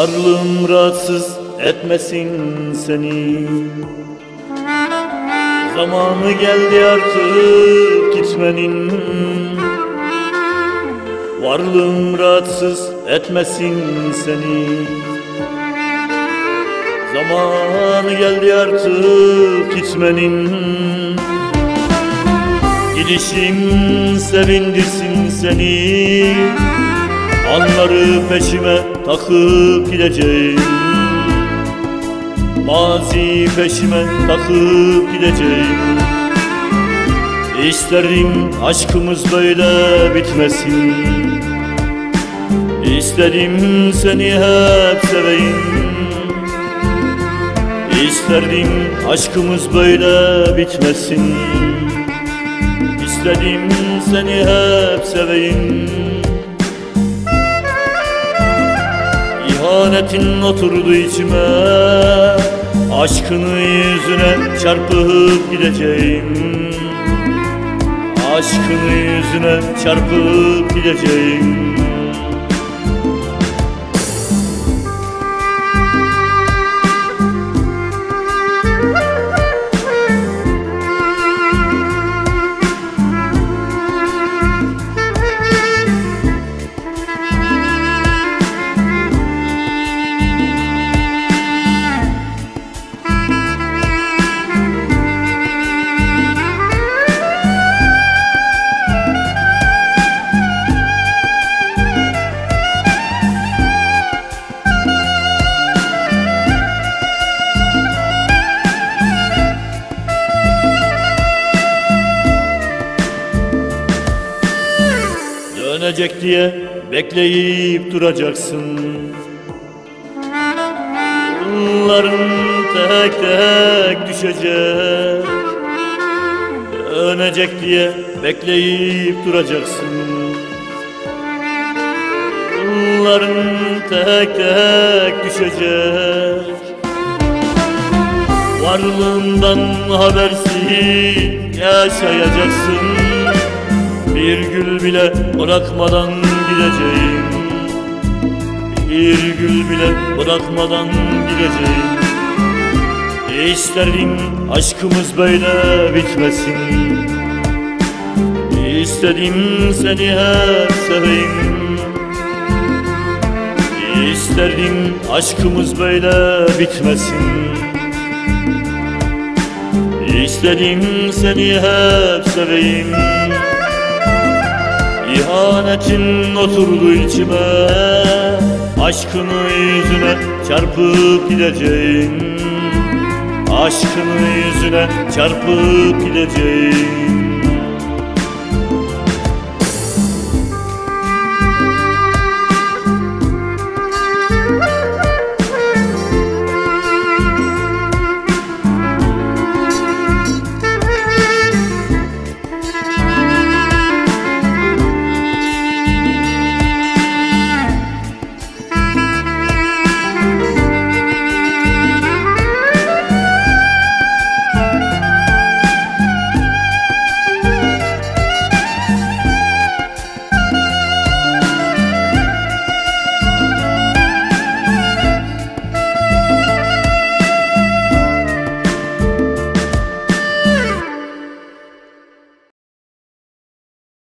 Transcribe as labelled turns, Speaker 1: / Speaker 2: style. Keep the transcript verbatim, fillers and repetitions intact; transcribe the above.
Speaker 1: Varlığım rahatsız etmesin seni. Zamanı geldi artık gitmenin. Varlığım rahatsız etmesin seni. Zamanı geldi artık gitmenin. Gidişim sevindirsin seni. Anları peşime takıp gideceğim. Mazi peşime takıp gideceğim. İsterim aşkımız böyle bitmesin. İsterim seni hep seveyim. İsterdim aşkımız böyle bitmesin. İstedim seni hep seveyim. İhanetin oturdu içime. Aşkını yüzüne çarpıp gideceğim. Aşkını yüzüne çarpıp gideceğim. Dönecek diye bekleyip duracaksın. Bunların tek tek düşecek. Dönecek diye bekleyip duracaksın. Bunların tek tek düşecek. Varlığından habersiz yaşayacaksın. Bir gül bile bırakmadan gideceğim. Bir gül bile bırakmadan gideceğim. İsterim aşkımız böyle bitmesin. İstedim seni hep seveyim. İsterim aşkımız böyle bitmesin. İstedim seni hep seveyim. İhanetin oturdu içime. Aşkını yüzüne çarpıp gideceğim. Aşkını yüzüne çarpıp gideceğim.